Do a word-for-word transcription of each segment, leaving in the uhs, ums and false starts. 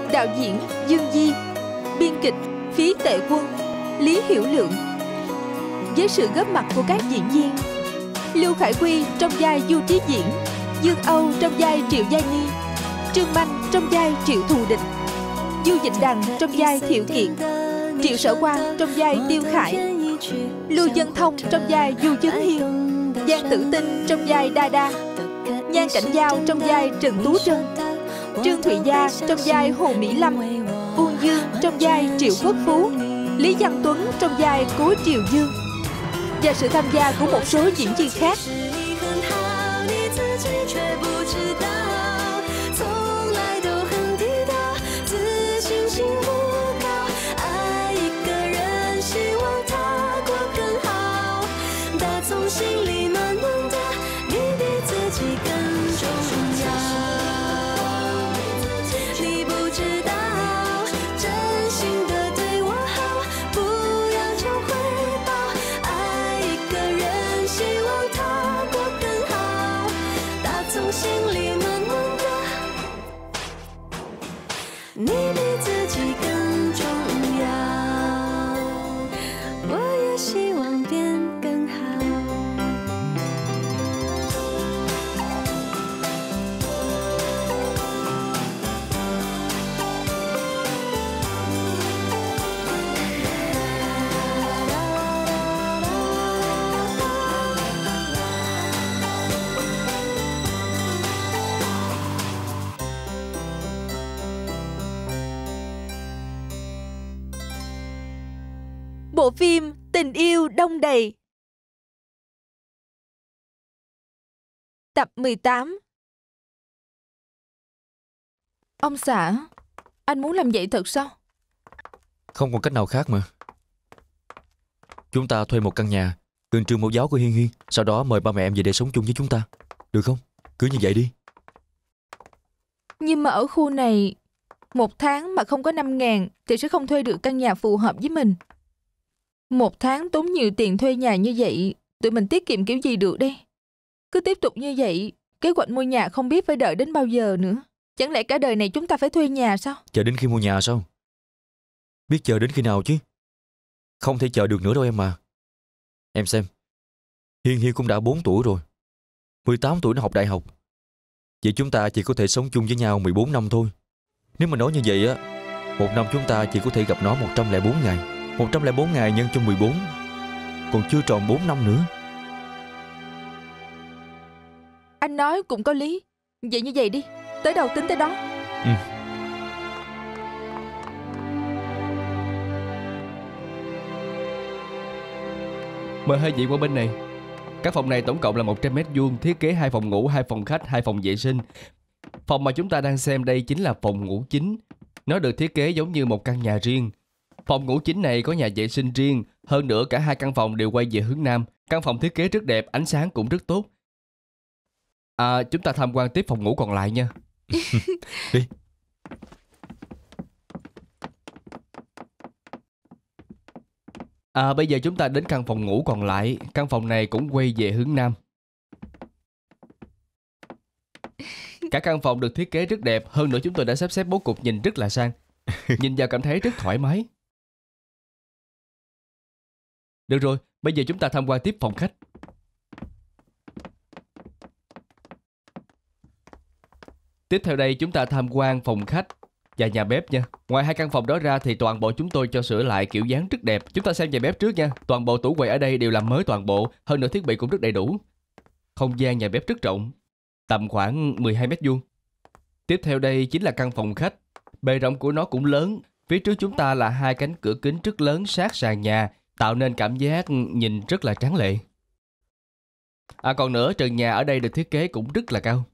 đạo diễn Dương Di, biên kịch Phí Tệ Quân, Lý Hiểu Lượng. Với sự góp mặt của các diễn viên Lưu Khải Quy trong vai Du Trí Diễn, Dương Âu trong vai Triệu Giai Ni, Trương Manh trong vai Triệu Thù Địch, Du Dịch Đằng trong vai Thiệu Kiệt, Triệu Sở Quang trong vai Tiêu Khải, Lưu Dân Thông trong vai Du Chấn Hiên, Giang Tử Tinh trong vai Đa Đa, Nhan Cảnh Giao trong vai Trần Tú Trân, Trương Thụy Gia trong vai Hồ Mỹ Lâm, Uông Dương trong vai Triệu Quốc Phú, Lý Văn Tuấn trong vai Cố Triều Dương, và sự tham gia của một số diễn viên khác. Bộ phim Tình Yêu Đông Đầy, tập mười tám. Ông xã, anh muốn làm vậy thật sao? Không còn cách nào khác mà. Chúng ta thuê một căn nhà gần trường mẫu giáo của Hiên Hiên, sau đó mời ba mẹ em về để sống chung với chúng ta. Được không? Cứ như vậy đi. Nhưng mà ở khu này, một tháng mà không có năm ngàn thì sẽ không thuê được căn nhà phù hợp với mình. Một tháng tốn nhiều tiền thuê nhà như vậy, tụi mình tiết kiệm kiểu gì được đây? Cứ tiếp tục như vậy, kế hoạch mua nhà không biết phải đợi đến bao giờ nữa. Chẳng lẽ cả đời này chúng ta phải thuê nhà sao? Chờ đến khi mua nhà sao? Biết chờ đến khi nào chứ? Không thể chờ được nữa đâu em mà. Em xem, Hiên Hiên cũng đã bốn tuổi rồi, mười tám tuổi nó học đại học. Vậy chúng ta chỉ có thể sống chung với nhau mười bốn năm thôi. Nếu mà nói như vậy á, một năm chúng ta chỉ có thể gặp nó một trăm lẻ bốn ngày. một trăm lẻ bốn ngày nhân cho mười bốn, còn chưa tròn bốn năm nữa. Anh nói cũng có lý. Vậy như vậy đi, tới đâu tính tới đó. Ừ. Mời hai vị qua bên này. Các phòng này tổng cộng là một trăm mét vuông, thiết kế hai phòng ngủ, hai phòng khách, hai phòng vệ sinh. Phòng mà chúng ta đang xem đây chính là phòng ngủ chính. Nó được thiết kế giống như một căn nhà riêng. Phòng ngủ chính này có nhà vệ sinh riêng. Hơn nữa cả hai căn phòng đều quay về hướng Nam. Căn phòng thiết kế rất đẹp, ánh sáng cũng rất tốt. À, chúng ta tham quan tiếp phòng ngủ còn lại nha. Đi. À, bây giờ chúng ta đến căn phòng ngủ còn lại. Căn phòng này cũng quay về hướng Nam. Cả căn phòng được thiết kế rất đẹp. Hơn nữa chúng tôi đã sắp xếp bố cục nhìn rất là sang. Nhìn vào cảm thấy rất thoải mái. Được rồi, bây giờ chúng ta tham quan tiếp phòng khách. Tiếp theo đây chúng ta tham quan phòng khách và nhà bếp nha. Ngoài hai căn phòng đó ra thì toàn bộ chúng tôi cho sửa lại kiểu dáng rất đẹp. Chúng ta xem nhà bếp trước nha. Toàn bộ tủ quầy ở đây đều làm mới toàn bộ. Hơn nữa thiết bị cũng rất đầy đủ. Không gian nhà bếp rất rộng, tầm khoảng mười hai mét vuông. Tiếp theo đây chính là căn phòng khách. Bề rộng của nó cũng lớn. Phía trước chúng ta là hai cánh cửa kính rất lớn sát sàn nhà, tạo nên cảm giác nhìn rất là tráng lệ. À còn nữa, trần nhà ở đây được thiết kế cũng rất là cao.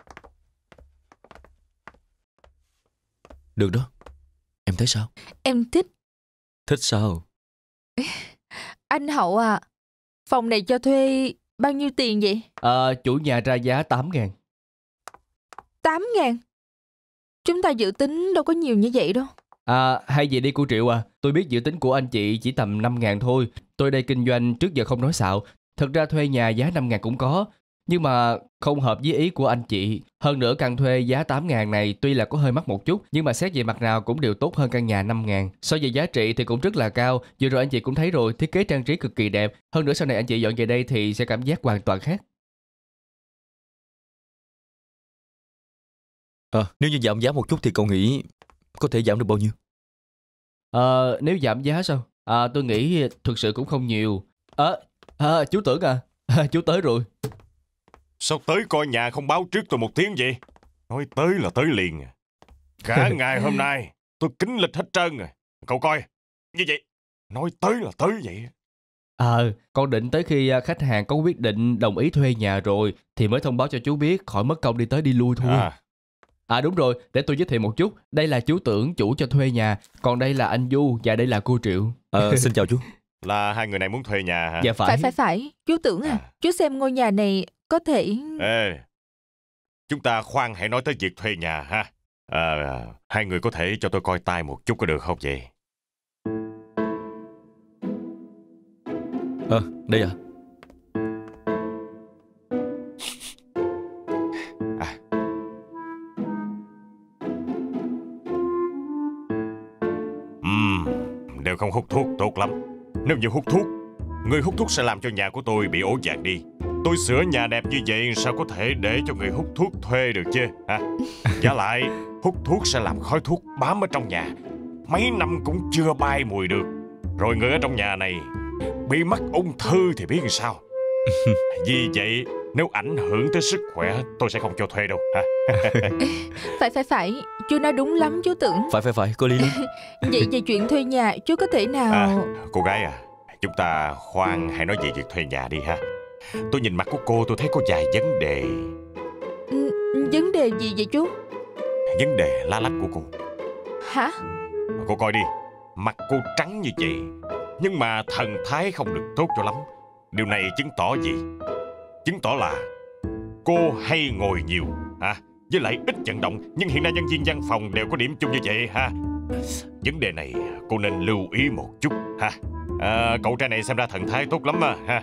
Được đó. Em thấy sao? Em thích. Thích sao? Anh Hậu à, phòng này cho thuê bao nhiêu tiền vậy? À, chủ nhà ra giá tám ngàn. tám ngàn? Chúng ta dự tính đâu có nhiều như vậy đâu. À, hay vậy đi cô Triệu à. Tôi biết dự tính của anh chị chỉ tầm năm ngàn thôi. Tôi đây kinh doanh trước giờ không nói xạo. Thật ra thuê nhà giá năm ngàn cũng có. Nhưng mà không hợp với ý của anh chị. Hơn nữa căn thuê giá tám ngàn này tuy là có hơi mắc một chút, nhưng mà xét về mặt nào cũng đều tốt hơn căn nhà năm ngàn. So về giá trị thì cũng rất là cao. Vừa rồi anh chị cũng thấy rồi, thiết kế trang trí cực kỳ đẹp. Hơn nữa sau này anh chị dọn về đây thì sẽ cảm giác hoàn toàn khác. À, nếu như giảm giá một chút thì cậu nghĩ có thể giảm được bao nhiêu? Ờ, nếu giảm giá sao? À, tôi nghĩ thực sự cũng không nhiều. Ờ, à, à, chú Tưởng à, à, chú tới rồi. Sao tới coi nhà không báo trước tôi một tiếng vậy? Nói tới là tới liền. Cả ngày hôm nay tôi kín lịch hết trơn rồi. Cậu coi, như vậy, nói tới là tới vậy. Ờ, à, con định tới khi khách hàng có quyết định đồng ý thuê nhà rồi thì mới thông báo cho chú biết, khỏi mất công đi tới đi lui thôi. À. À đúng rồi, để tôi giới thiệu một chút. Đây là chú Tưởng, chủ cho thuê nhà. Còn đây là anh Du và đây là cô Triệu. Ờ, xin chào chú. Là hai người này muốn thuê nhà hả? Dạ phải. Phải phải phải, chú Tưởng à, à. Chú xem ngôi nhà này có thể... Ê, chúng ta khoan hãy nói tới việc thuê nhà ha. À, hai người có thể cho tôi coi tay một chút có được không vậy? Ờ, à, đây à. À. Uhm, đều không hút thuốc tốt lắm. Nếu như hút thuốc, người hút thuốc sẽ làm cho nhà của tôi bị ố vàng đi. Tôi sửa nhà đẹp như vậy sao có thể để cho người hút thuốc thuê được chứ hả? Giả lại, hút thuốc sẽ làm khói thuốc bám ở trong nhà, mấy năm cũng chưa bay mùi được. Rồi người ở trong nhà này bị mắc ung thư thì biết làm sao. Vì vậy, nếu ảnh hưởng tới sức khỏe, tôi sẽ không cho thuê đâu hả? Phải phải phải, chú nói đúng lắm chú Tưởng. Phải phải phải, có lý lắm. Vậy về chuyện thuê nhà, chú có thể nào... À, cô gái à, chúng ta khoan hãy nói về việc thuê nhà đi ha. Tôi nhìn mặt của cô tôi thấy có vài vấn đề. Ừ, vấn đề gì vậy chú? Vấn đề lá lách của cô. Hả? Cô coi đi, mặt cô trắng như vậy, nhưng mà thần thái không được tốt cho lắm. Điều này chứng tỏ gì? Chứng tỏ là cô hay ngồi nhiều ha, với lại ít vận động. Nhưng hiện nay nhân viên văn phòng đều có điểm chung như vậy ha. Vấn đề này cô nên lưu ý một chút ha. À, cậu trai này xem ra thần thái tốt lắm mà ha.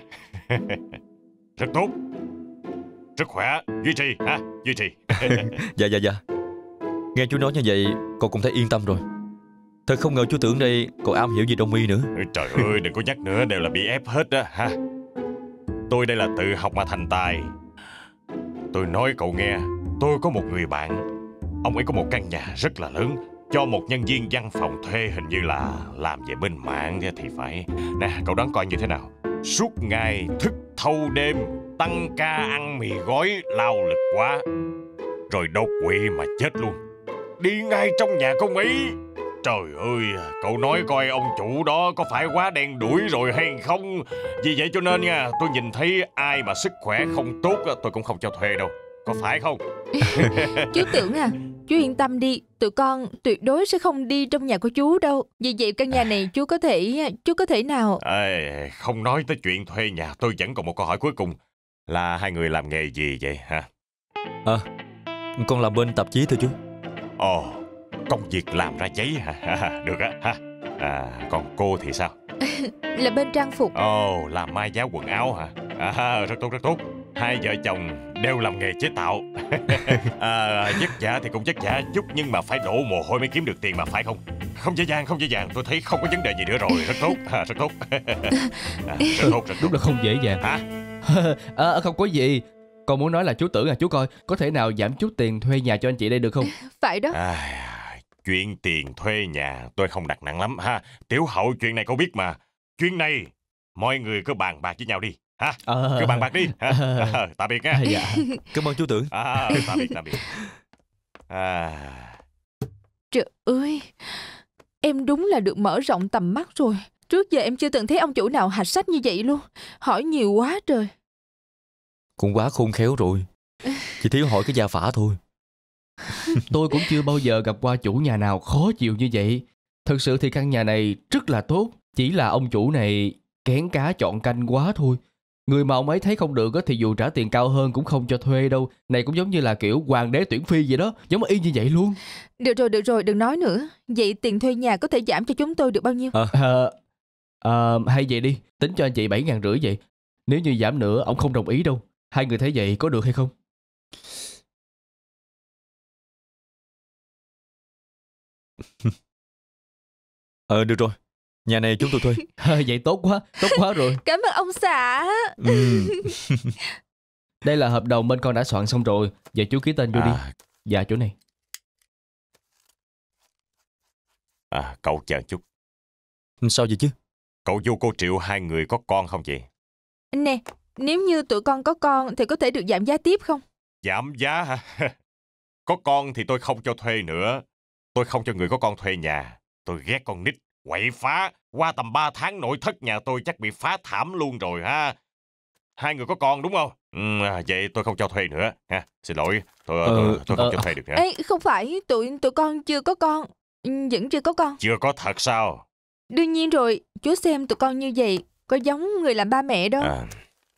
Rất tốt. Sức khỏe duy trì ha, duy trì. Dạ dạ dạ. Nghe chú nói như vậy con cũng thấy yên tâm rồi. Thật không ngờ chú Tưởng đây còn am hiểu gì đông y nữa. Trời ơi, đừng có nhắc nữa, đều là bị ép hết á ha. Tôi đây là tự học mà thành tài. Tôi nói cậu nghe, tôi có một người bạn, ông ấy có một căn nhà rất là lớn, cho một nhân viên văn phòng thuê, hình như là làm về bên mạng thì phải. Nè, cậu đoán coi như thế nào. Suốt ngày thức thâu đêm, tăng ca ăn mì gói, lao lực quá, rồi đột quỵ mà chết luôn. Đi ngay trong nhà của Mỹ. Trời ơi, cậu nói coi ông chủ đó có phải quá đen đủi rồi hay không? Vì vậy cho nên nha, tôi nhìn thấy ai mà sức khỏe không tốt tôi cũng không cho thuê đâu. Có phải không? Chú Tưởng à, chú yên tâm đi, tụi con tuyệt đối sẽ không đi trong nhà của chú đâu. Vì vậy căn nhà này chú có thể, chú có thể nào... À, không nói tới chuyện thuê nhà, tôi vẫn còn một câu hỏi cuối cùng. Là hai người làm nghề gì vậy hả? À, con làm bên tạp chí thôi chú. Ồ, công việc làm ra giấy hả? Được á ha. À, còn cô thì sao? Là bên trang phục. Ồ, làm mai giá quần áo hả? À, rất tốt rất tốt. Hai vợ chồng đều làm nghề chế tạo. À, vất vả thì cũng vất vả chút, nhưng mà phải đổ mồ hôi mới kiếm được tiền mà, phải không? Không dễ dàng, không dễ dàng. Tôi thấy không có vấn đề gì nữa rồi. Rất tốt, à, rất tốt. À, rất tốt, rất Đúng là không dễ dàng. Hả? À, không có gì. Con muốn nói là chú Tưởng à, chú coi có thể nào giảm chút tiền thuê nhà cho anh chị đây được không? Phải đó. À, chuyện tiền thuê nhà tôi không đặt nặng lắm ha. Tiểu Hậu, chuyện này cô biết mà. Chuyện này mọi người cứ bàn bạc với nhau đi ha. À, cứ bàn bạc đi ha. À, tạm biệt nha. Dạ. Cảm ơn chú Tưởng. À, tạm biệt, tạm biệt. À... Trời ơi, em đúng là được mở rộng tầm mắt rồi. Trước giờ em chưa từng thấy ông chủ nào hạch sách như vậy luôn. Hỏi nhiều quá trời. Cũng quá khôn khéo rồi. Chỉ thiếu hỏi cái gia phả thôi. Tôi cũng chưa bao giờ gặp qua chủ nhà nào khó chịu như vậy. Thực sự thì căn nhà này rất là tốt. Chỉ là ông chủ này kén cá chọn canh quá thôi. Người mà ông ấy thấy không được thì dù trả tiền cao hơn cũng không cho thuê đâu. Này cũng giống như là kiểu hoàng đế tuyển phi vậy đó. Giống y như vậy luôn. Được rồi, được rồi, đừng nói nữa. Vậy tiền thuê nhà có thể giảm cho chúng tôi được bao nhiêu? À, à, à, hay vậy đi, tính cho anh chị bảy ngàn rưỡi vậy. Nếu như giảm nữa ông không đồng ý đâu. Hai người thấy vậy có được hay không? Ờ được rồi, nhà này chúng tôi thuê. À, vậy tốt quá, tốt quá rồi. Cảm ơn ông xã. Ừ. Đây là hợp đồng bên con đã soạn xong rồi. Giờ chú ký tên vô đi. À, Dạ chỗ này. à, cậu chờ chút. Sao vậy chứ? Cậu Du cô Triệu hai người có con không chị? Nè, nếu như tụi con có con thì có thể được giảm giá tiếp không? Giảm giá hả? Có con thì tôi không cho thuê nữa. Tôi không cho người có con thuê nhà. Tôi ghét con nít, quậy phá. Qua tầm ba tháng nội thất nhà tôi chắc bị phá thảm luôn rồi ha. Hai người có con đúng không? Ừ, vậy tôi không cho thuê nữa. Ha. Xin lỗi, tôi, Ờ, tôi, tôi không ờ. cho thuê được nữa. Ê, không phải, tụi tụi con chưa có con. Ừ, vẫn chưa có con. Chưa có thật sao? Đương nhiên rồi, chú xem tụi con như vậy có giống người làm ba mẹ đâu. À.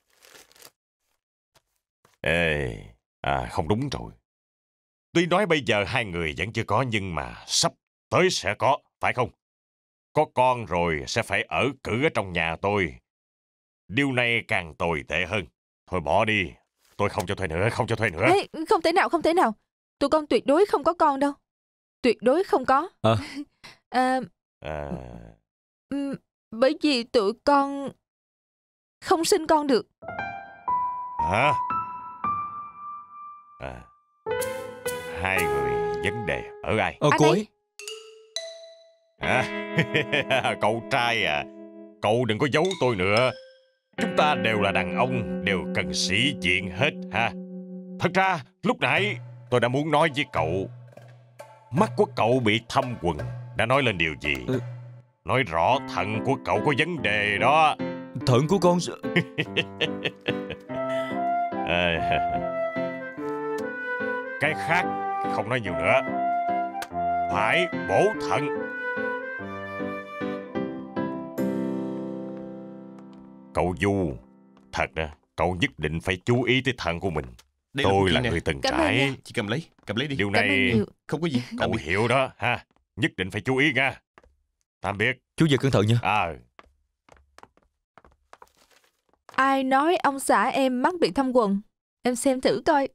Ê, à, không đúng rồi. Tuy nói bây giờ hai người vẫn chưa có nhưng mà sắp tới sẽ có, phải không? Có con rồi sẽ phải ở cữ ở trong nhà tôi. Điều này càng tồi tệ hơn. Thôi bỏ đi, tôi không cho thuê nữa, không cho thuê nữa. Ê, không thể nào, không thể nào. Tụi con tuyệt đối không có con đâu. Tuyệt đối không có. Ờ. À, À, ừm, bởi vì tụi con không sinh con được. hả? À, hai người vấn đề ở ai? Ờ Anh cô ấy. ấy. À, cậu trai à, cậu đừng có giấu tôi nữa. Chúng ta đều là đàn ông, đều cần sĩ diện hết ha. Thật ra, lúc nãy tôi đã muốn nói với cậu. Mắt của cậu bị thâm quầng đã nói lên điều gì? Ừ. Nói rõ thận của cậu có vấn đề đó. Thận của con. À, cái khác không nói nhiều nữa. Phải bổ thận. Cậu Du, thật đó, cậu nhất định phải chú ý tới thận của mình. Đây là Tôi cookie là nè. người từng Cảm ơn trải. nha. Chị cầm lấy, cầm lấy đi. Điều Cảm ơn này nhiều. Không có gì. cậu Tạm biệt. hiểu đó ha. Nhất định phải chú ý nha. Tạm biệt. Chú về cẩn thận nha. À, Ai nói ông xã em mắt bị thâm quầng? Em xem thử coi.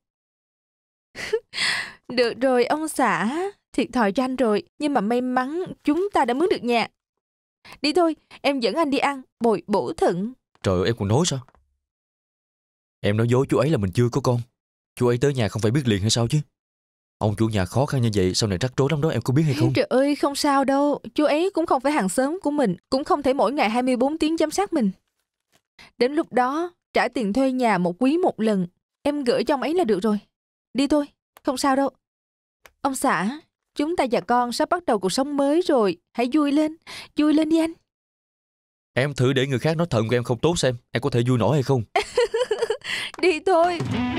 Được rồi ông xã, thiệt thòi cho anh rồi. Nhưng mà may mắn chúng ta đã mướn được nhà. Đi thôi, em dẫn anh đi ăn, bồi bổ thận. Trời ơi, em còn nói sao? Em nói dối chú ấy là mình chưa có con. Chú ấy tới nhà không phải biết liền hay sao chứ? Ông chủ nhà khó khăn như vậy sau này rắc rối lắm đó, em có biết hay không? Trời ơi, không sao đâu. Chú ấy cũng không phải hàng xóm của mình, cũng không thể mỗi ngày hai mươi bốn tiếng giám sát mình. Đến lúc đó, trả tiền thuê nhà một quý một lần. Em gửi cho ông ấy là được rồi. Đi thôi, không sao đâu. Ông xã, chúng ta và con sắp bắt đầu cuộc sống mới rồi. Hãy vui lên, vui lên đi anh. Em thử để người khác nói thận của em không tốt xem em có thể vui nổi hay không. Đi thôi.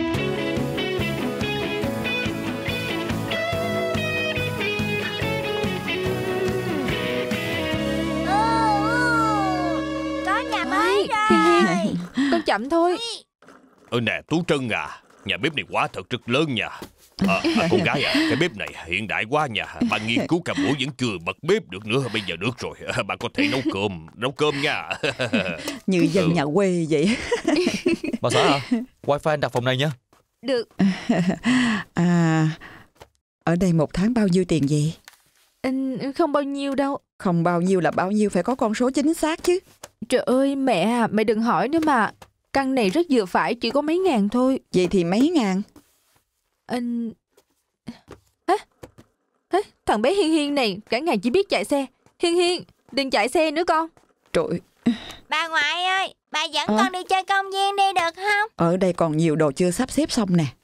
Có nhà mới Hiên rồi. Hiên, con chậm thôi. Ừ nè, Tú Trân à, nhà bếp này quá thật rất lớn nha. À, à, con gái à, cái bếp này hiện đại quá nha. Bà nghiên cứu cả buổi vẫn chưa bật bếp được nữa. Bây giờ được rồi, à, bà có thể nấu cơm, nấu cơm nha. Như dân nhà quê vậy. Bà xã à, wifi anh đặt phòng này nha. Được. À, ở đây một tháng bao nhiêu tiền vậy? Ừ, không bao nhiêu đâu. Không bao nhiêu là bao nhiêu, phải có con số chính xác chứ. Trời ơi mẹ à, mẹ đừng hỏi nữa mà. Căn này rất vừa phải, chỉ có mấy ngàn thôi. Vậy thì mấy ngàn? Anh... Hả? Hả? Thằng bé Hiên Hiên này cả ngày chỉ biết chạy xe. Hiên Hiên, đừng chạy xe nữa con. Trời, Bà ngoại ơi, bà dẫn Ờ? con đi chơi công viên đi được không? ở đây còn nhiều đồ chưa sắp xếp xong nè.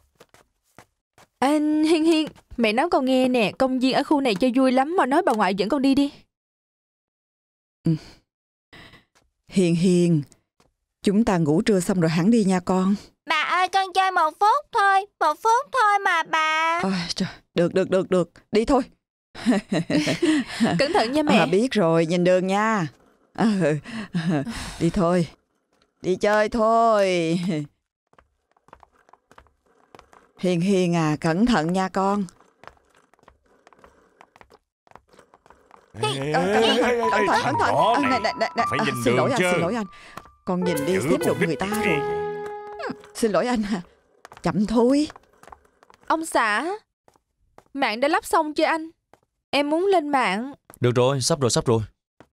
Anh Hiên Hiên, mẹ nói con nghe nè, công viên ở khu này chơi vui lắm mà nói bà ngoại dẫn con đi đi. Hiền Hiền, chúng ta ngủ trưa xong rồi hẳn đi nha con. Bà ơi, con chơi một phút thôi, một phút thôi mà bà. À, trời, được được được được, đi thôi. Cẩn thận nha mẹ. À, biết rồi, nhìn đường nha. À, đi thôi, đi chơi thôi. Hiền Hiền à, cẩn thận nha con. Cẩn thận, cẩn thận, cẩn thận. À, này, này, này, phải à, nhìn xin đường lỗi anh, chứ. xin lỗi anh. Con nhìn đi Giữ xếp con đụng nít người ta ghê rồi. vậy. Xin lỗi anh à. Chậm thôi. Ông xã, mạng đã lắp xong chưa anh? Em muốn lên mạng. Được rồi, sắp rồi, sắp rồi.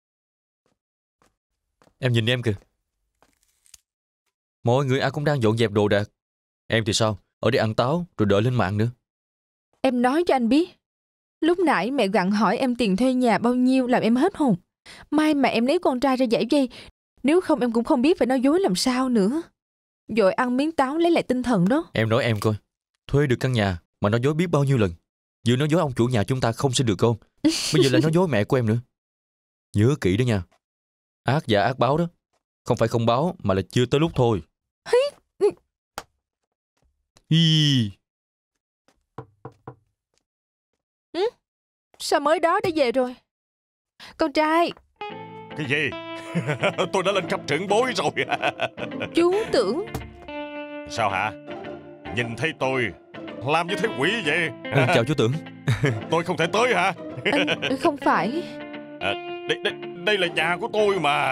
Em nhìn em kìa. Mọi người ai cũng đang dọn dẹp đồ đạc. Em thì sao? Ở đây ăn táo rồi đợi lên mạng nữa. Em nói cho anh biết. Lúc nãy mẹ gặng hỏi em tiền thuê nhà bao nhiêu làm em hết hồn. May mà em lấy con trai ra giải vây. Nếu không em cũng không biết phải nói dối làm sao nữa. Rồi ăn miếng táo lấy lại tinh thần đó. Em nói em coi. Thuê được căn nhà mà nói dối biết bao nhiêu lần. Vừa nói dối ông chủ nhà chúng ta không sinh được con. Bây giờ lại nói dối mẹ của em nữa. Nhớ kỹ đó nha. Ác giả ác báo đó. Không phải không báo mà là chưa tới lúc thôi. Hi. Ừ? Sao mới đó đã về rồi? Con trai. Cái gì? Tôi đã lên cấp trưởng bối rồi. Chú Tưởng. Sao hả? Nhìn thấy tôi làm như thấy quỷ vậy? Ừ, chào chú Tưởng. Tôi không thể tới hả? Anh, không phải. À, đây, đây, đây là nhà của tôi mà.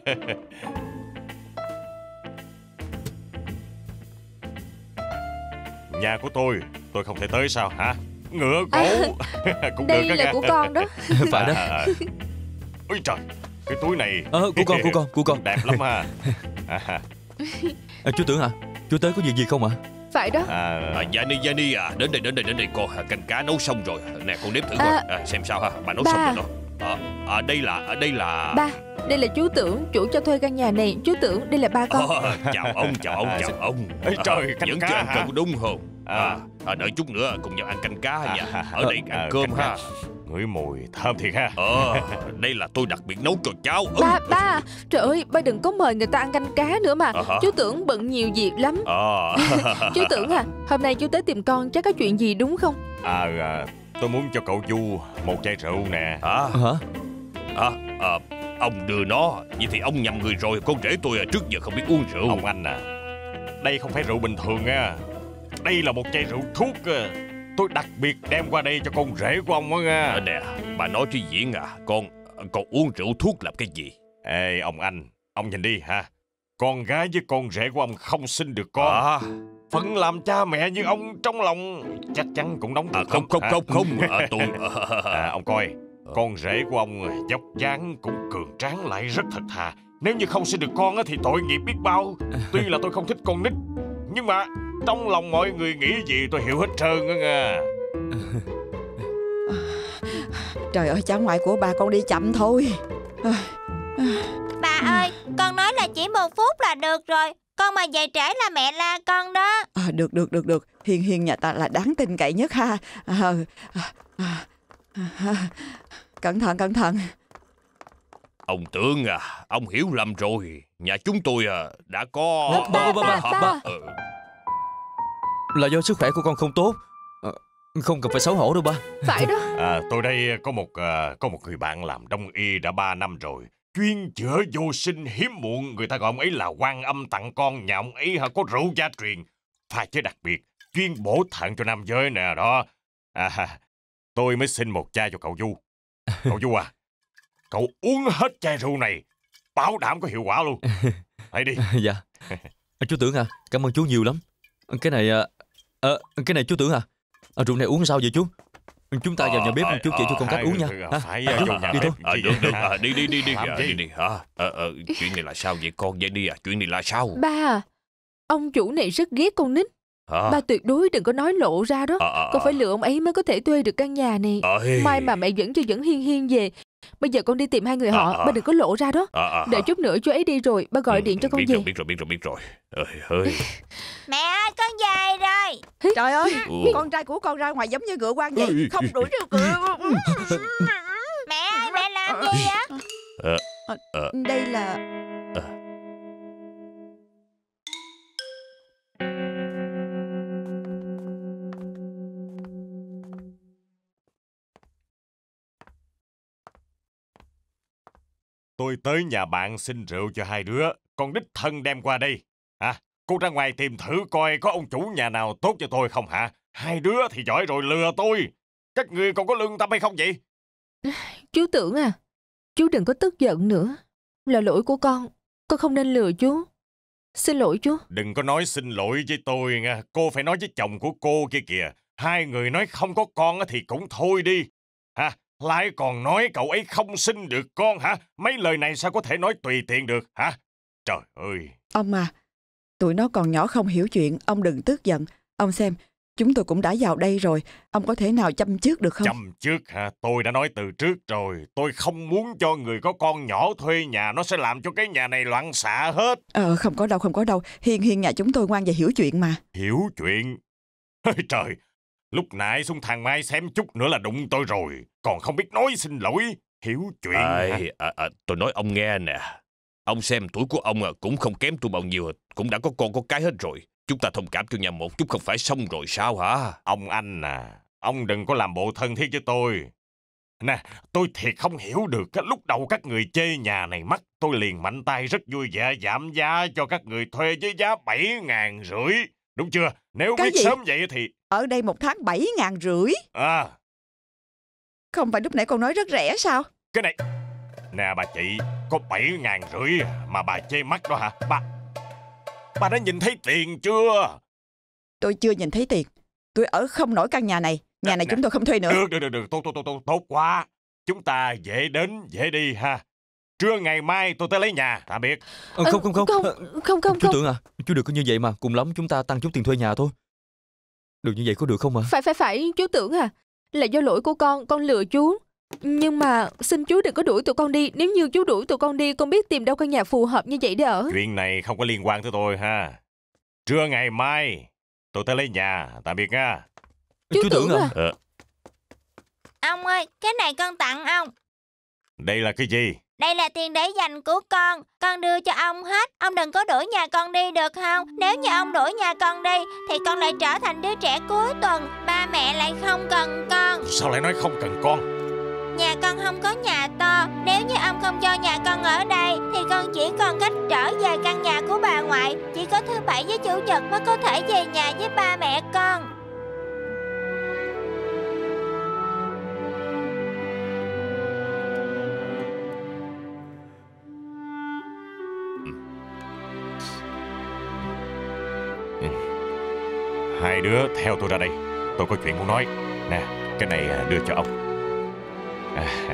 Nhà của tôi, tôi không thể tới sao hả? Ngựa cổ. À, cũng đây được là nghe. của con đó. Phải đó. À, ôi trời, cái túi này. Ờ, của con, của con, của con. Đẹp lắm ha. À, à, chú Tưởng hả? Chú tới có việc gì không ạ? Phải đó. à, À, Gianni, Gianni à, đến đây, đến đây, đến đây, con canh cá nấu xong rồi. Nè, con nếm thử coi, À, à, xem sao ha, bà nấu ba. xong rồi đó. À, à, đây là, à, đây là... Ba, đây là chú Tưởng, chủ cho thuê căn nhà này. Chú Tưởng, đây là ba con. Ờ, chào ông, chào ông, À, chào ông. Ê, trời, canh Vẫn cá chưa ăn hả? cơm đúng không? À. À, à, đợi chút nữa cùng nhau ăn canh cá nha. À, Ở đây ăn à, cơm canh ha. cá. Ngửi mùi thơm thiệt ha. Ờ, đây là tôi đặc biệt nấu cho cháu. Ừ. Ba, ba, trời ơi, ba đừng có mời người ta ăn canh cá nữa mà. À hả? Chú Tưởng bận nhiều việc lắm. Ờ. Chú Tưởng à, hôm nay chú tới tìm con chắc có chuyện gì đúng không? À, à, tôi muốn cho cậu Du một chai rượu nè. À, Hả? à, à, ông đưa nó. Vậy thì ông nhầm người rồi. Con rể tôi à, trước giờ không biết uống rượu. Ông anh à, đây không phải rượu bình thường á. Đây là một chai rượu thuốc à. Tôi đặc biệt đem qua đây cho con rể của ông á nha. À, nè, bà nói với Diễn à, con con uống rượu thuốc làm cái gì? Ê ông anh, ông nhìn đi ha. Con gái với con rể của ông không sinh được con. À, Phận làm cha mẹ như ông trong lòng chắc chắn cũng nóng à ruột không không hả? không không à, tôi À, ông coi, con rể của ông dốc dáng cũng cường tráng lại rất thật thà. Nếu như không sinh được con á thì tội nghiệp biết bao. Tuy là tôi không thích con nít, nhưng mà trong lòng mọi người nghĩ gì tôi hiểu hết trơn á nha. Trời ơi, cháu ngoại của bà, con đi chậm thôi. Bà ơi, con nói là chỉ một phút là được rồi. Con mà về trễ là mẹ la con đó. À, được được được được Hiền Hiền nhà ta là đáng tin cậy nhất ha. À, à, à, à, cẩn thận cẩn thận. Ông Tưởng à, ông hiểu lầm rồi. Nhà chúng tôi à, đã có... Ba, ba, ba, ba. Ờ, Là do sức khỏe của con không tốt. Ờ, Không cần phải xấu hổ đâu ba. Phải đó. À, tôi đây có một à, có một người bạn làm đông y đã ba năm rồi, chuyên chữa vô sinh hiếm muộn. Người ta gọi ông ấy là Quan Âm tặng con. Nhà ông ấy hả, có rượu gia truyền pha chế đặc biệt, chuyên bổ thận cho nam giới nè đó. À, tôi mới xin một chai cho cậu Du. Cậu Du à, cậu uống hết chai rượu này, bảo đảm có hiệu quả luôn. Hãy đi. Dạ. À, chú Tưởng à, cảm ơn chú nhiều lắm. Cái này à, à, cái này chú Tưởng à, à rượu này uống sao vậy chú? Chúng ta vào nhà bếp, chú chỉ cho con cách uống nha. À, phải à, vô nhà đi thôi. bếp. à, được được à, đi đi đi đi Làm à, gì? đi đi hả? Ờ, ờ, chuyện này là sao vậy con? Vậy đi à, chuyện này là sao? Ba à, ông chủ này rất ghét con nít. Hả? Ba tuyệt đối đừng có nói lộ ra đó. À, à, Con phải lựa ông ấy mới có thể thuê được căn nhà này. à, ê. May mà mẹ dẫn cho dẫn Hiên Hiên về. Bây giờ con đi tìm hai người họ. À, à. Ba đừng có lộ ra đó. À, à, Đợi chút nữa chú ấy đi rồi ba gọi ừ, điện cho con biết về. rồi, biết rồi, biết rồi, biết rồi. Ơi ơi. Mẹ ơi, con về rồi. Trời ơi, Ừ. con trai của con ra ngoài giống như ngựa quan vậy. Ê. Không đuổi được ngựa. Mẹ ơi, mẹ làm gì vậy? Ờ, ờ. Đây là... Tôi tới nhà bạn xin rượu cho hai đứa, con đích thân đem qua đây. À, cô ra ngoài tìm thử coi có ông chủ nhà nào tốt cho tôi không hả? Hai đứa thì giỏi rồi lừa tôi. Các người còn có lương tâm hay không vậy? Chú Tưởng à, chú đừng có tức giận nữa. Là lỗi của con. Con không nên lừa chú. Xin lỗi chú. Đừng có nói xin lỗi với tôi nha. Cô phải nói với chồng của cô kia kìa. Hai người nói không có con thì cũng thôi đi. Hả? Lại còn nói cậu ấy không sinh được con hả? Mấy lời này sao có thể nói tùy tiện được hả? Trời ơi. Ông à, tụi nó còn nhỏ không hiểu chuyện, ông đừng tức giận. Ông xem, chúng tôi cũng đã vào đây rồi, ông có thể nào chăm trước được không? Chăm trước hả? Tôi đã nói từ trước rồi. Tôi không muốn cho người có con nhỏ thuê nhà. Nó sẽ làm cho cái nhà này loạn xạ hết. Ờ, không có đâu, không có đâu. Hiền Hiền nhà chúng tôi ngoan và hiểu chuyện mà. Hiểu chuyện? Trời, lúc nãy xuống thang máy xém chút nữa là đụng tôi rồi. Còn không biết nói xin lỗi. Hiểu chuyện à, hả? à, à, Tôi nói ông nghe nè. Ông xem tuổi của ông cũng không kém tôi bao nhiêu. Cũng đã có con có cái hết rồi. Chúng ta thông cảm cho nhau một chút không phải xong rồi sao hả? Ông anh à, ông đừng có làm bộ thân thiết với tôi. Nè, tôi thiệt không hiểu được. Lúc đầu các người chê nhà này mắc, tôi liền mạnh tay rất vui vẻ giảm giá cho các người thuê với giá bảy ngàn rưỡi. Đúng chưa? Nếu Cái biết gì? sớm vậy thì... Ở đây một tháng bảy ngàn rưỡi. À, Không phải lúc nãy con nói rất rẻ sao? cái này... Nè bà chị, có bảy ngàn rưỡi mà bà chê mắc đó hả? Bà... Bà đã nhìn thấy tiền chưa? Tôi chưa nhìn thấy tiền. Tôi ở không nổi căn nhà này. Nhà này Nè, chúng tôi không thuê nữa. Được, được, được, được. Tốt, tốt, tốt, tốt, tốt quá. Chúng ta dễ đến, dễ đi ha. Trưa ngày mai tôi tới lấy nhà. Tạm biệt. Ờ, không không không Không, Ờ, không, không, Chú không. Tưởng à, chú đừng có như vậy mà. Cùng lắm chúng ta tăng chút tiền thuê nhà thôi. Được như vậy có được không ạ? Phải, phải, phải, chú Tưởng à. Là do lỗi của con, con lừa chú. Nhưng mà xin chú đừng có đuổi tụi con đi. Nếu như chú đuổi tụi con đi, con biết tìm đâu căn nhà phù hợp như vậy để ở. Chuyện này không có liên quan tới tôi ha. Trưa ngày mai tôi tới lấy nhà. Tạm biệt nha. Chú, Chú Tưởng Tưởng à, à? Ờ, Ông ơi, cái này con tặng ông. Đây là cái gì? Đây là tiền để dành của con. Con đưa cho ông hết. Ông đừng có đuổi nhà con đi được không? Nếu như ông đuổi nhà con đi thì con lại trở thành đứa trẻ cuối tuần. Ba mẹ lại không cần con. Sao lại nói không cần con? Nhà con không có nhà to. Nếu như ông không cho nhà con ở đây thì con chỉ còn cách trở về căn nhà của bà ngoại. Chỉ có thứ bảy với chủ nhật mới có thể về nhà với ba mẹ con. Hai đứa theo tôi ra đây. Tôi có chuyện muốn nói. Nè, cái này à, đưa cho ông. À.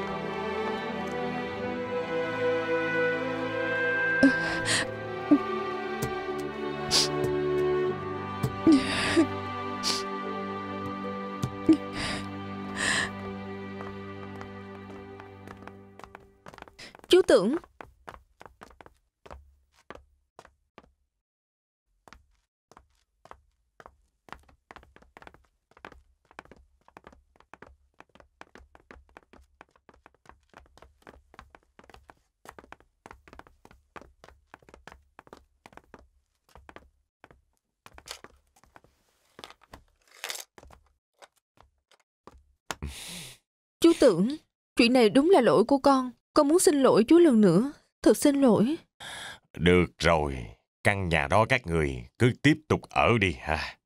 chú Tưởng. Chú Tưởng, chuyện này đúng là lỗi của con. Con muốn xin lỗi chú lần nữa. Thật xin lỗi. Được rồi, căn nhà đó các người cứ tiếp tục ở đi ha.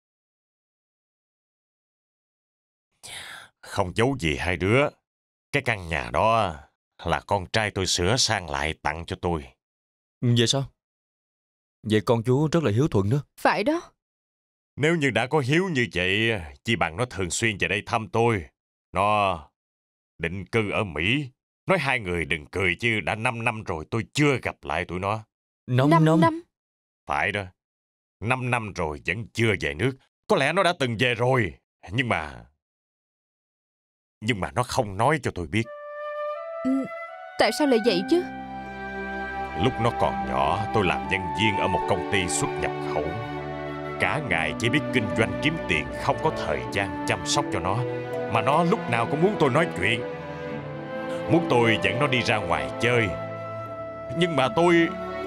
Không giấu gì hai đứa, cái căn nhà đó là con trai tôi sửa sang lại tặng cho tôi. Vậy sao? Vậy con chú rất là hiếu thuận đó. Phải đó. Nếu như đã có hiếu như vậy, chi bằng nó thường xuyên về đây thăm tôi. Nó định cư ở Mỹ. Nói hai người đừng cười chứ đã năm năm rồi tôi chưa gặp lại tụi nó. Năm Năm năm. năm. Phải đó, năm năm rồi vẫn chưa về nước. Có lẽ nó đã từng về rồi, nhưng mà... Nhưng mà nó không nói cho tôi biết. Ừ, tại sao lại vậy chứ? Lúc nó còn nhỏ, tôi làm nhân viên ở một công ty xuất nhập khẩu. Cả ngày chỉ biết kinh doanh kiếm tiền, không có thời gian chăm sóc cho nó. Mà nó lúc nào cũng muốn tôi nói chuyện, muốn tôi dẫn nó đi ra ngoài chơi. Nhưng mà tôi...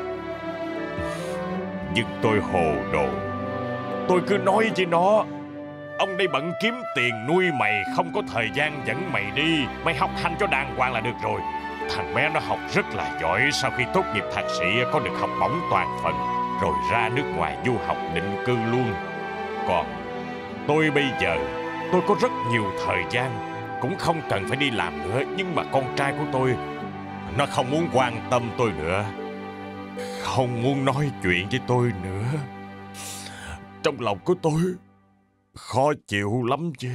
Nhưng tôi hồ đồ. Tôi cứ nói với nó: ông đây bận kiếm tiền nuôi mày, không có thời gian dẫn mày đi. Mày học hành cho đàng hoàng là được rồi. Thằng bé nó học rất là giỏi. Sau khi tốt nghiệp thạc sĩ có được học bổng toàn phần, rồi ra nước ngoài du học định cư luôn. Còn tôi bây giờ, tôi có rất nhiều thời gian, cũng không cần phải đi làm nữa. Nhưng mà con trai của tôi, nó không muốn quan tâm tôi nữa. không muốn nói chuyện với tôi nữa. Trong lòng của tôi khó chịu lắm chứ.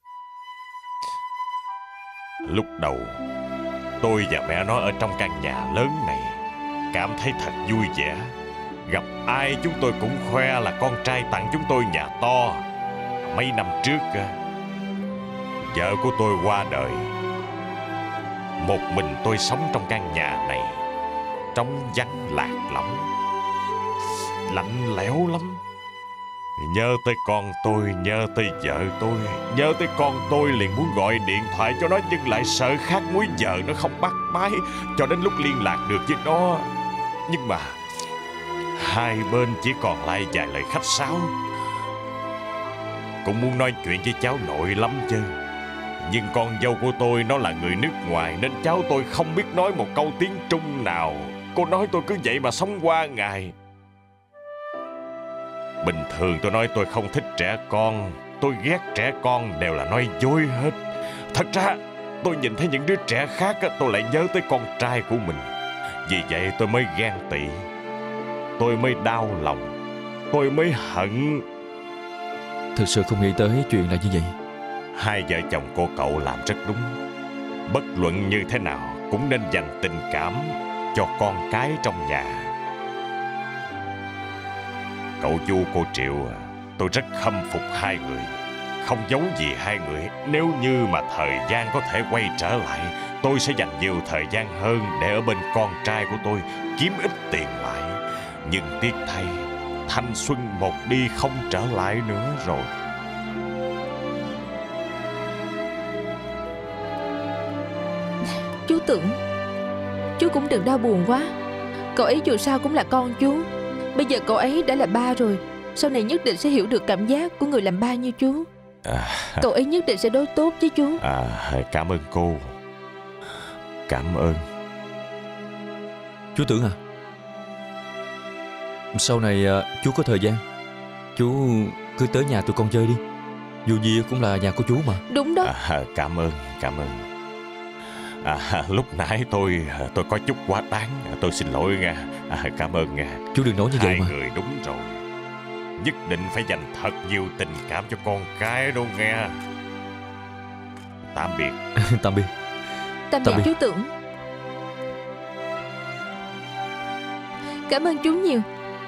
Lúc đầu tôi và mẹ nó ở trong căn nhà lớn này cảm thấy thật vui vẻ. Gặp ai chúng tôi cũng khoe là con trai tặng chúng tôi nhà to. Mấy năm trước vợ của tôi qua đời. Một mình tôi sống trong căn nhà này, trống vắng lạc lõng, lạnh lẽo lắm. Nhớ tới con tôi, nhớ tới vợ tôi, nhớ tới con tôi liền muốn gọi điện thoại cho nó, nhưng lại sợ khát muối vợ nó không bắt máy cho đến lúc liên lạc được với nó. Nhưng mà hai bên chỉ còn lại vài lời khách sáo. Cũng muốn nói chuyện với cháu nội lắm chứ, nhưng con dâu của tôi nó là người nước ngoài nên cháu tôi không biết nói một câu tiếng Trung nào. Cô nói tôi cứ vậy mà sống qua ngày. Bình thường tôi nói tôi không thích trẻ con, tôi ghét trẻ con đều là nói dối hết. Thật ra tôi nhìn thấy những đứa trẻ khác tôi lại nhớ tới con trai của mình. Vì vậy tôi mới ghen tị, tôi mới đau lòng, tôi mới hận. Thực sự không nghĩ tới chuyện là như vậy. Hai vợ chồng cô cậu làm rất đúng. Bất luận như thế nào cũng nên dành tình cảm cho con cái trong nhà. Cậu Du, cô Triệu, tôi rất khâm phục hai người. Không giấu gì hai người, nếu như mà thời gian có thể quay trở lại, tôi sẽ dành nhiều thời gian hơn để ở bên con trai của tôi, kiếm ít tiền lại. Nhưng tiếc thay, thanh xuân một đi không trở lại nữa rồi. Chú Tưởng, chú cũng đừng đau buồn quá. Cậu ấy dù sao cũng là con chú. Bây giờ cậu ấy đã là ba rồi, sau này nhất định sẽ hiểu được cảm giác của người làm ba như chú. à, Cậu ấy nhất định sẽ đối tốt với chú. à, Cảm ơn cô. Cảm ơn. Chú Tưởng à, sau này chú có thời gian, chú cứ tới nhà tụi con chơi đi. Dù gì cũng là nhà của chú mà. Đúng đó. à, Cảm ơn, cảm ơn. À, lúc nãy tôi tôi có chút quá đáng, tôi xin lỗi nha. À, cảm ơn nha. Chú đừng nói như vậy mà. Hai người đúng rồi, nhất định phải dành thật nhiều tình cảm cho con cái đâu nghe. Tạm biệt. Tạm biệt. Tạm biệt chú Tưởng. Cảm ơn chú nhiều.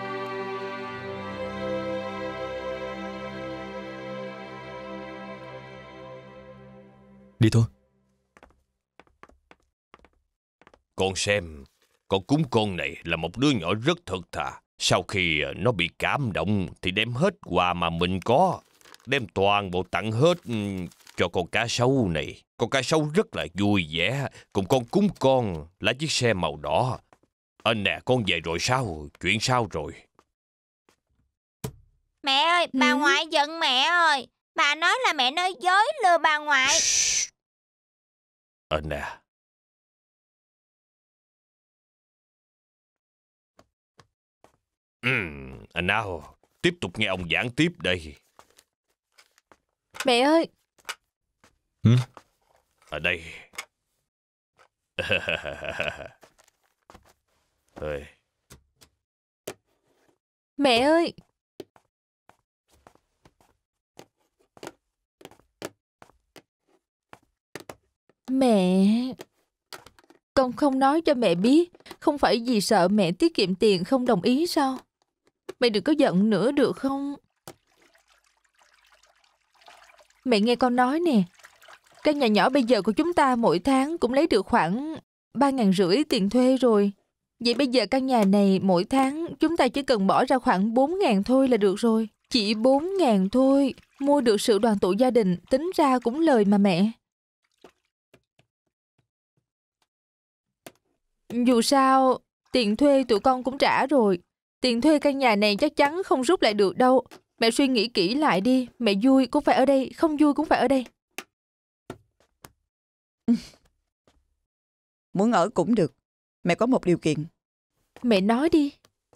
Đi thôi. Con xem, con cún con này là một đứa nhỏ rất thật thà. Sau khi nó bị cảm động thì đem hết quà mà mình có, đem toàn bộ tặng hết cho con cá sấu này. Con cá sấu rất là vui vẻ, cùng con cún con là chiếc xe màu đỏ. Anh nè, con về rồi sao? Chuyện sao rồi? Mẹ ơi, bà ừ. ngoại giận mẹ ơi. Bà nói là mẹ nói dối lừa bà ngoại. Anh nè. Ừm, anh nào, tiếp tục nghe ông giảng tiếp đây. Mẹ ơi. Ừ? Ở đây. Ơi. Mẹ ơi. Mẹ. Con không nói cho mẹ biết, không phải vì sợ mẹ tiết kiệm tiền không đồng ý sao? Mẹ đừng có giận nữa được không? Mẹ nghe con nói nè. Căn nhà nhỏ bây giờ của chúng ta mỗi tháng cũng lấy được khoảng ba ngàn rưỡi tiền thuê rồi. Vậy bây giờ căn nhà này mỗi tháng chúng ta chỉ cần bỏ ra khoảng bốn ngàn thôi là được rồi. Chỉ bốn ngàn thôi, mua được sự đoàn tụ gia đình, tính ra cũng lời mà mẹ. Dù sao, tiền thuê tụi con cũng trả rồi. Tiền thuê căn nhà này chắc chắn không rút lại được đâu. Mẹ suy nghĩ kỹ lại đi. Mẹ vui cũng phải ở đây, không vui cũng phải ở đây. Muốn ở cũng được. Mẹ có một điều kiện. Mẹ nói đi.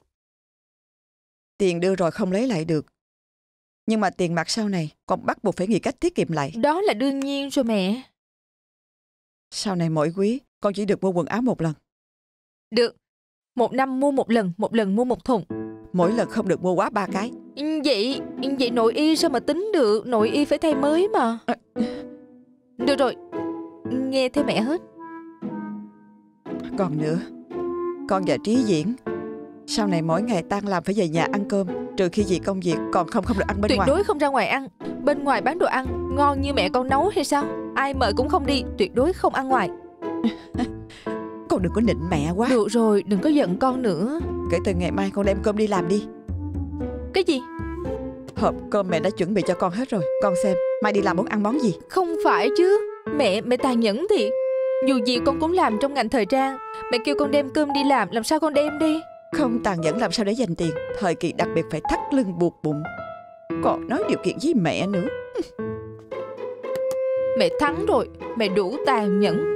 Tiền đưa rồi không lấy lại được. Nhưng mà tiền mặt sau này con bắt buộc phải nghĩ cách tiết kiệm lại. Đó là đương nhiên rồi mẹ. Sau này mỗi quý con chỉ được mua quần áo một lần. Được. Một năm mua một lần, một lần mua một thùng. Mỗi lần không được mua quá ba cái. Vậy, vậy nội y sao mà tính được? Nội y phải thay mới mà. Được rồi, nghe theo mẹ hết. Còn nữa, con và Trí Diễn sau này mỗi ngày tan làm phải về nhà ăn cơm, trừ khi gì công việc, còn không không được ăn bên Tuyệt ngoài. đối không ra ngoài ăn. Bên ngoài bán đồ ăn ngon như mẹ con nấu hay sao? Ai mời cũng không đi, tuyệt đối không ăn ngoài. Con đừng có nịnh mẹ quá. Được rồi, đừng có giận con nữa. Kể từ ngày mai con đem cơm đi làm đi. Cái gì? Hộp cơm mẹ đã chuẩn bị cho con hết rồi. Con xem mai đi làm muốn ăn món gì. Không phải chứ. Mẹ, mẹ tàn nhẫn thiệt. Dù gì con cũng làm trong ngành thời trang. Mẹ kêu con đem cơm đi làm, làm sao con đem đi? Không tàn nhẫn làm sao để dành tiền. Thời kỳ đặc biệt phải thắt lưng buộc bụng. Còn nói điều kiện với mẹ nữa. Mẹ thắng rồi. Mẹ đủ tàn nhẫn.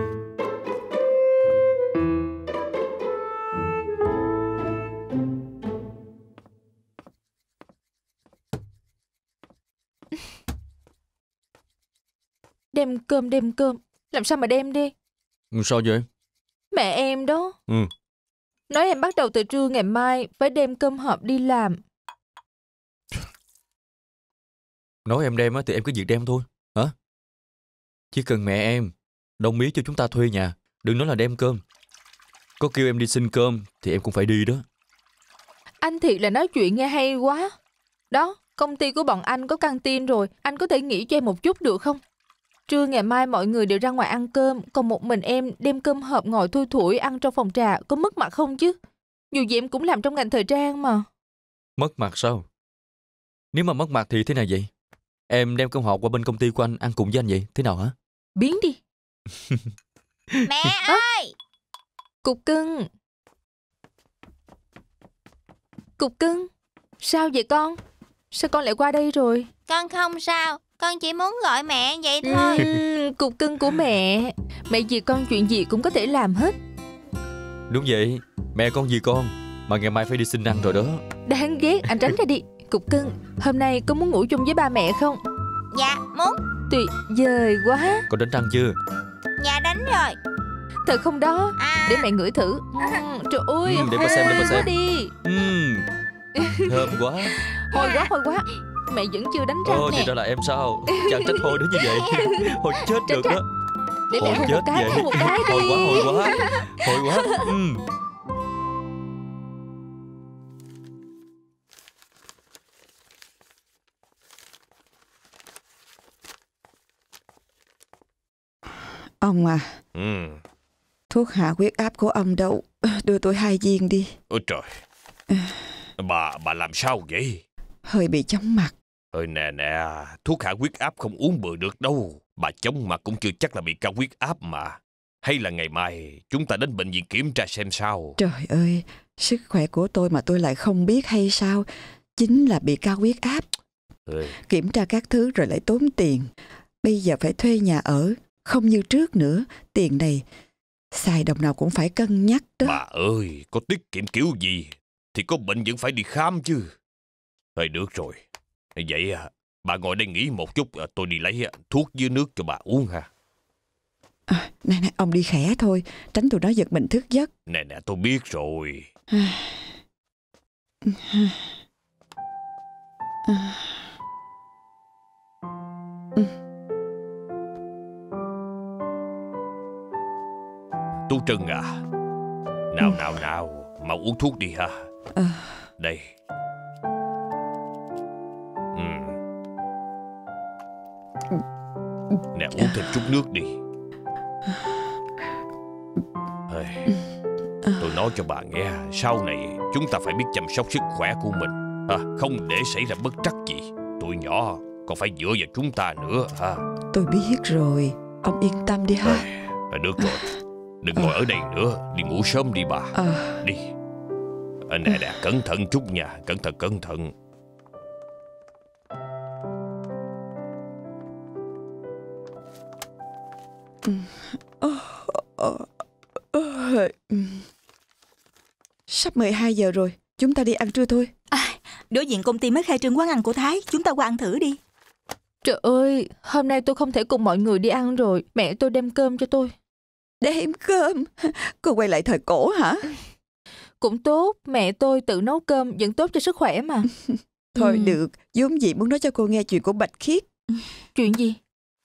Đem cơm, đem cơm. Làm sao mà đem đi? Sao vậy? Mẹ em đó. Ừ. Nói em bắt đầu từ trưa ngày mai phải đem cơm hộp đi làm. Nói em đem á thì em cứ việc đem thôi. Hả? Chỉ cần mẹ em đồng ý cho chúng ta thuê nhà, đừng nói là đem cơm. Có kêu em đi xin cơm thì em cũng phải đi đó. Anh thiệt là nói chuyện nghe hay quá. Đó, công ty của bọn anh có căng tin rồi. Anh có thể nghỉ cho em một chút được không? Trưa ngày mai mọi người đều ra ngoài ăn cơm, còn một mình em đem cơm hộp ngồi thui thủi ăn trong phòng trà, có mất mặt không chứ? Dù gì em cũng làm trong ngành thời trang mà. Mất mặt sao? Nếu mà mất mặt thì thế nào vậy? Em đem cơm hộp qua bên công ty của anh ăn cùng với anh vậy, thế nào hả? Biến đi. Mẹ ơi! Cục cưng. Cục cưng. Sao vậy con? Sao con lại qua đây rồi? Con không sao. Con chỉ muốn gọi mẹ vậy thôi. Uhm, cục cưng của mẹ. Mẹ vì con chuyện gì cũng có thể làm hết. Đúng vậy, mẹ con gì con, mà ngày mai phải đi xin ăn rồi đó. Đáng ghét, anh tránh ra đi. Cục cưng, hôm nay con muốn ngủ chung với ba mẹ không? Dạ, muốn. Tuyệt vời quá. Con đánh răng chưa? Dạ đánh rồi. Thật không đó? À. Để mẹ ngửi thử. uhm, Trời ơi, Ừ, để con xem, để con quá xem. đi. Uhm, thơm quá. Hồi quá, hồi quá. Mẹ vẫn chưa đánh răng Ồ, nè. thì ra là em sao? Chẳng trách hồi đến như vậy. Hồi chết Tránh được ra. đó. Để mẹ Hồi hôn chết một cái, vậy. hôn một cái đi. Hồi quá, hồi quá. Hồi quá. Uhm. Ông à, Ừ. thuốc hạ huyết áp của ông đâu? Đưa tôi hai viên đi. Ôi trời. Bà, bà làm sao vậy? Hơi bị chóng mặt. Ơi nè nè, thuốc hạ huyết áp không uống bừa được đâu. Bà chóng mặt cũng chưa chắc là bị cao huyết áp mà. Hay là ngày mai chúng ta đến bệnh viện kiểm tra xem sao. Trời ơi, sức khỏe của tôi mà tôi lại không biết hay sao? Chính là bị cao huyết áp. Ừ. Kiểm tra các thứ rồi lại tốn tiền. Bây giờ phải thuê nhà ở, không như trước nữa. Tiền này xài đồng nào cũng phải cân nhắc đó. Bà ơi, có tiết kiệm kiểu gì thì có bệnh vẫn phải đi khám chứ. Thôi được rồi. Vậy à, bà ngồi đây nghỉ một chút, tôi đi lấy thuốc với nước cho bà uống ha. À, này này, ông đi khẽ thôi, tránh tụi nó giật mình thức giấc. Nè nè, tôi biết rồi. Tú Trân à, nào nào nào, mau uống thuốc đi ha. À. Đây. Ừ. Nè, uống thêm chút nước đi. Ê, tôi nói cho bà nghe, sau này chúng ta phải biết chăm sóc sức khỏe của mình, à, không để xảy ra bất trắc gì. Tụi nhỏ còn phải dựa vào chúng ta nữa ha. Tôi biết rồi, ông yên tâm đi ha. À, được rồi, đừng ngồi ở đây nữa, đi ngủ sớm đi bà. À. Đi. À, nè nè, cẩn thận chút nha, cẩn thận cẩn thận. Sắp mười hai giờ rồi, chúng ta đi ăn trưa thôi. À, đối diện công ty mới khai trương quán ăn của Thái, chúng ta qua ăn thử đi. Trời ơi, hôm nay tôi không thể cùng mọi người đi ăn rồi. Mẹ tôi đem cơm cho tôi. Đem cơm? Cô quay lại thời cổ hả? Cũng tốt, mẹ tôi tự nấu cơm vẫn tốt cho sức khỏe mà. Thôi Ừ. được, vốn dĩ muốn nói cho cô nghe chuyện của Bạch Khiết. Chuyện gì?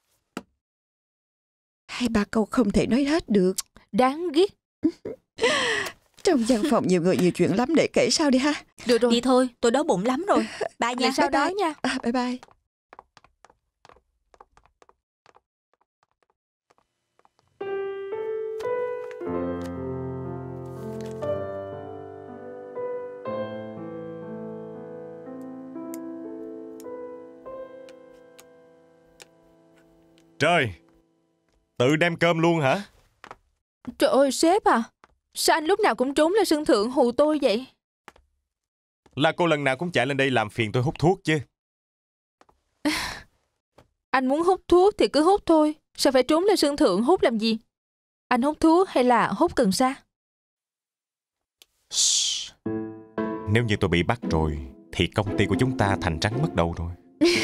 Hai ba câu không thể nói hết được. Đáng ghét. Trong văn phòng nhiều người nhiều chuyện lắm, để kể sau đi ha. Được rồi, Đi thôi, tôi đói bụng lắm rồi. Bye nha. lần sau bye đó bye. nha. À, bye bye. Trời, tự đem cơm luôn hả? Trời ơi sếp à, sao anh lúc nào cũng trốn lên sân thượng hù tôi vậy? Là cô lần nào cũng chạy lên đây làm phiền tôi hút thuốc chứ. Anh muốn hút thuốc thì cứ hút thôi, sao phải trốn lên sân thượng hút làm gì? Anh hút thuốc hay là hút cần sa? Shh. Nếu như tôi bị bắt rồi thì công ty của chúng ta thành trắng mất đầu rồi.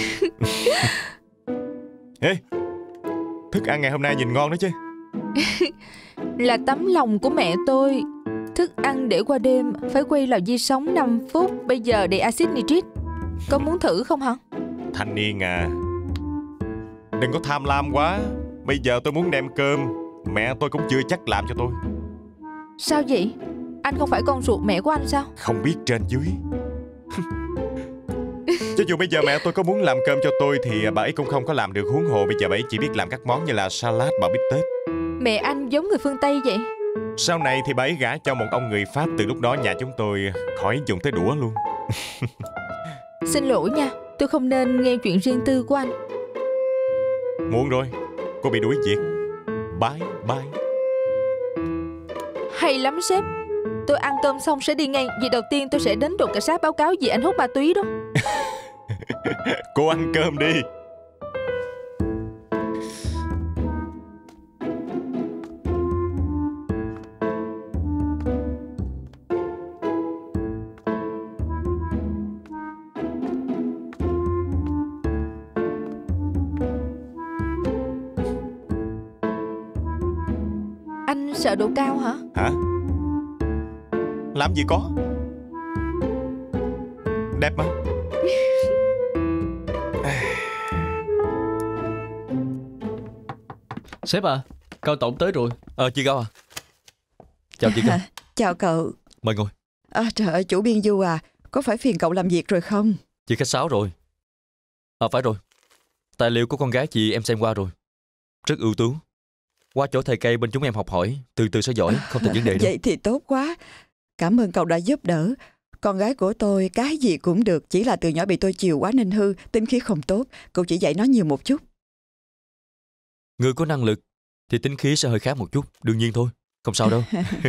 Ê, thức ăn ngày hôm nay nhìn ngon đó chứ. Là tấm lòng của mẹ tôi. Thức ăn để qua đêm phải quay lò vi sóng năm phút, bây giờ để axit nitric. Có muốn thử không hả? Thanh niên à, đừng có tham lam quá. Bây giờ tôi muốn đem cơm, mẹ tôi cũng chưa chắc làm cho tôi. Sao vậy? Anh không phải con ruột mẹ của anh sao? Không biết trên dưới. Cho dù bây giờ mẹ tôi có muốn làm cơm cho tôi thì bà ấy cũng không có làm được, huống hồ bây giờ bà ấy chỉ biết làm các món như là salad, bò bít tết. Mẹ anh giống người phương Tây vậy. Sau này thì bà ấy gả cho một ông người Pháp, từ lúc đó nhà chúng tôi khỏi dùng tới đũa luôn. Xin lỗi nha, tôi không nên nghe chuyện riêng tư của anh. Muộn rồi, cô bị đuổi việc. Bye bye. Hay lắm sếp. Tôi ăn cơm xong sẽ đi ngay. Việc đầu tiên tôi sẽ đến đồn cảnh sát báo cáo vì anh hút ma túy đó. Cô ăn cơm đi. Anh sợ độ cao hả? Hả? Làm gì có. Đẹp mà. Sếp à, Cao tổng tới rồi. Ờ, chị Cao à. Chào chị Cao. Chào cậu. Mời ngồi. À, trời ơi, chủ biên Du à, có phải phiền cậu làm việc rồi không? Chị khách sáo rồi. À phải rồi. Tài liệu của con gái chị em xem qua rồi. Rất ưu tú. Qua chỗ thầy cây bên chúng em học hỏi, từ từ sẽ giỏi, không thành vấn đề đâu. Vậy thì tốt quá. Cảm ơn cậu đã giúp đỡ. Con gái của tôi cái gì cũng được, chỉ là từ nhỏ bị tôi chiều quá nên hư, tính khí không tốt. Cậu chỉ dạy nó nhiều một chút. Người có năng lực thì tính khí sẽ hơi khác một chút, đương nhiên thôi, không sao đâu.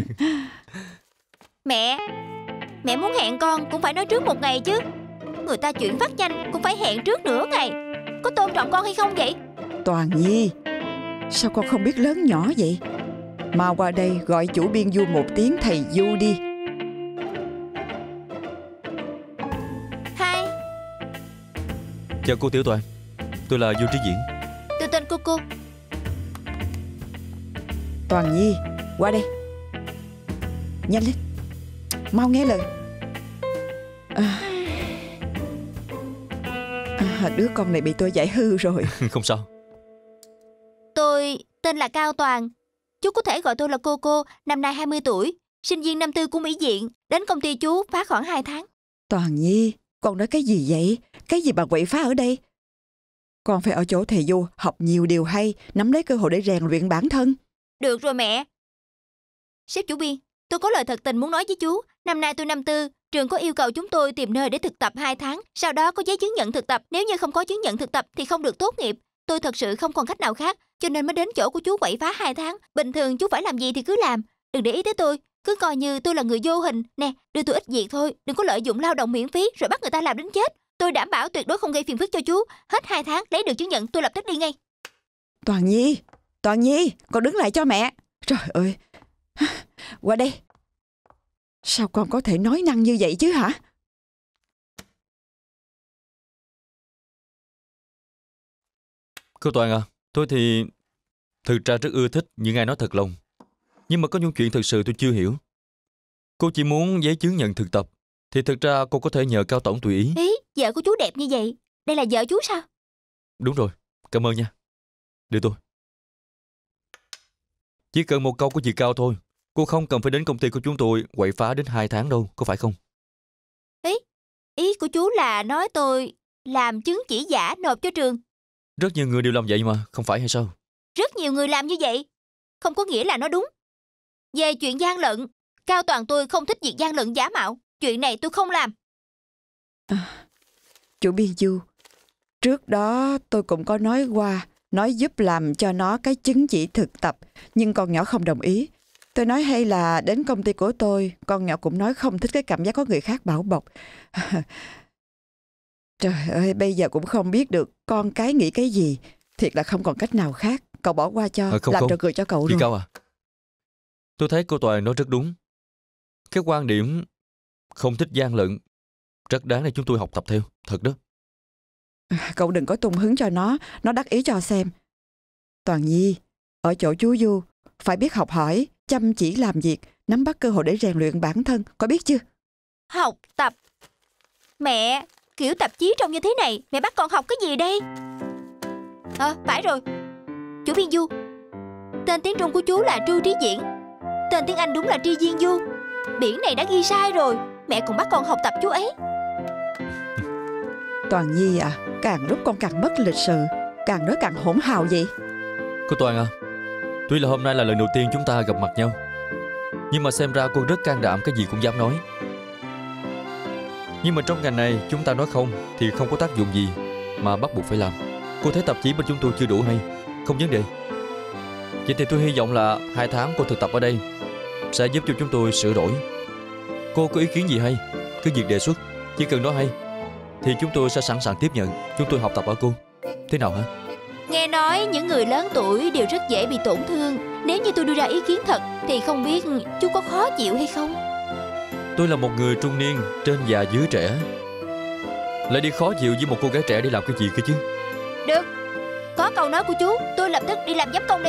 Mẹ, mẹ muốn hẹn con cũng phải nói trước một ngày chứ. Người ta chuyển phát nhanh cũng phải hẹn trước nửa ngày. Có tôn trọng con hay không vậy? Toàn Nhi, sao con không biết lớn nhỏ vậy? Mau qua đây gọi chủ biên Du một tiếng thầy Du đi. Hai, Chào cô Tiểu Toàn, tôi là Du Trí Diễn. tôi tên Coco. Toàn Nhi, qua đây. Nhanh lên, mau nghe lời. À, à, đứa con này bị tôi dạy hư rồi. Không sao. Tôi tên là Cao Toàn. Chú có thể gọi tôi là Coco, năm nay hai mươi tuổi, sinh viên năm tư của Mỹ Viện. Đến công ty chú phá khoảng hai tháng. Toàn Nhi, con nói cái gì vậy? Cái gì bà quậy phá ở đây? Con phải ở chỗ thầy Du học nhiều điều hay, nắm lấy cơ hội để rèn luyện bản thân. Được rồi mẹ. Sếp chủ biên, tôi có lời thật tình muốn nói với chú. Năm nay tôi năm tư, trường có yêu cầu chúng tôi tìm nơi để thực tập hai tháng, sau đó có giấy chứng nhận thực tập. Nếu như không có chứng nhận thực tập thì không được tốt nghiệp. Tôi thật sự không còn cách nào khác, cho nên mới đến chỗ của chú quậy phá hai tháng. Bình thường chú phải làm gì thì cứ làm, đừng để ý tới tôi. Cứ coi như tôi là người vô hình. Nè, đưa tôi ít việc thôi, đừng có lợi dụng lao động miễn phí rồi bắt người ta làm đến chết. Tôi đảm bảo tuyệt đối không gây phiền phức cho chú. Hết hai tháng lấy được chứng nhận tôi lập tức đi ngay. Toàn Nhi, Toàn Nhi, con đứng lại cho mẹ. Trời ơi, qua đây. Sao con có thể nói năng như vậy chứ hả? Cô Toàn à, tôi thì thực ra rất ưa thích những ai nói thật lòng. Nhưng mà có những chuyện thực sự tôi chưa hiểu. Cô chỉ muốn giấy chứng nhận thực tập thì thực ra cô có thể nhờ Cao tổng tùy ý. Ý, vợ của chú đẹp như vậy, đây là vợ chú sao? Đúng rồi, cảm ơn nha. Đưa tôi. Chỉ cần một câu của chị Cao thôi. Cô không cần phải đến công ty của chúng tôi quậy phá đến hai tháng đâu, có phải không? Ý, ý của chú là nói tôi làm chứng chỉ giả nộp cho trường. Rất nhiều người đều làm vậy mà, không phải hay sao? Rất nhiều người làm như vậy, không có nghĩa là nó đúng. Về chuyện gian lận, Cao Toàn tôi không thích việc gian lận giả mạo. Chuyện này tôi không làm. À, chú Biên Du, trước đó tôi cũng có nói qua, nói giúp làm cho nó cái chứng chỉ thực tập, nhưng con nhỏ không đồng ý. Tôi nói hay là đến công ty của tôi, con nhỏ cũng nói không thích cái cảm giác có người khác bảo bọc. Trời ơi, bây giờ cũng không biết được con cái nghĩ cái gì. Thiệt là không còn cách nào khác. Cậu bỏ qua cho, à, không, làm không. trò cười cho cậu Chị rồi. Cao à, tôi thấy cô Toàn nói rất đúng. Cái quan điểm không thích gian lận rất đáng để chúng tôi học tập theo, thật đó. À, cậu đừng có tung hứng cho nó, nó đắc ý cho xem. Toàn Nhi, ở chỗ chú Du, phải biết học hỏi, chăm chỉ làm việc, nắm bắt cơ hội để rèn luyện bản thân, có biết chưa? Học tập? Mẹ, kiểu tạp chí trông như thế này, mẹ bắt con học cái gì đây? Ờ, à, phải rồi. Chú Biên Du, tên tiếng Trung của chú là Trư Trí Diễn, tên tiếng Anh đúng là Tri Diên Du. Biển này đã ghi sai rồi, mẹ còn bắt con học tập chú ấy. Toàn Nhi à, càng lúc con càng mất lịch sự, càng nói càng hỗn hào vậy. Cô Toàn à, tuy là hôm nay là lần đầu tiên chúng ta gặp mặt nhau, nhưng mà xem ra cô rất can đảm, cái gì cũng dám nói. Nhưng mà trong ngành này chúng ta nói không thì không có tác dụng gì mà bắt buộc phải làm. Cô thấy tạp chí bên chúng tôi chưa đủ hay, không vấn đề. Vậy thì tôi hy vọng là hai tháng cô thực tập ở đây sẽ giúp cho chúng tôi sửa đổi. Cô có ý kiến gì hay, cứ việc đề xuất, chỉ cần nói hay thì chúng tôi sẽ sẵn sàng tiếp nhận. Chúng tôi học tập ở cô. Thế nào hả? Nghe nói những người lớn tuổi đều rất dễ bị tổn thương. Nếu như tôi đưa ra ý kiến thật thì không biết chú có khó chịu hay không? Tôi là một người trung niên, trên già dưới trẻ, lại đi khó chịu với một cô gái trẻ để làm cái gì cơ chứ? Được, có câu nói của chú, tôi lập tức đi làm giám công đi.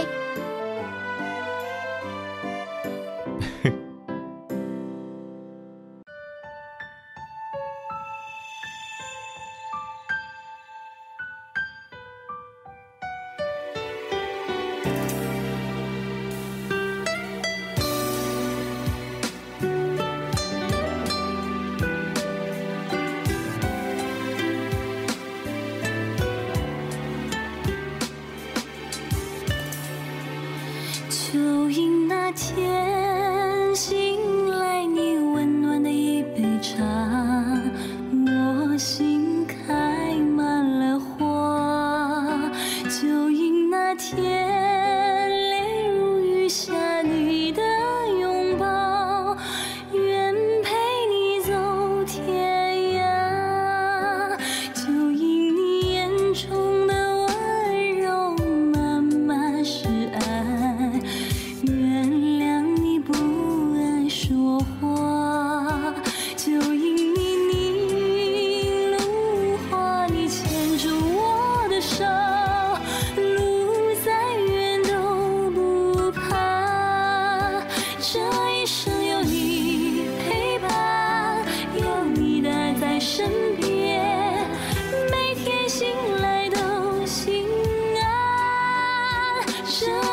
Sure.